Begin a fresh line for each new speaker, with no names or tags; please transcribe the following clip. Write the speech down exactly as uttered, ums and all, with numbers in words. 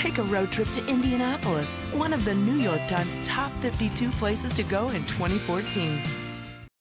Take a road trip to Indianapolis, one of the New York Times top fifty-two places to go in twenty fourteen.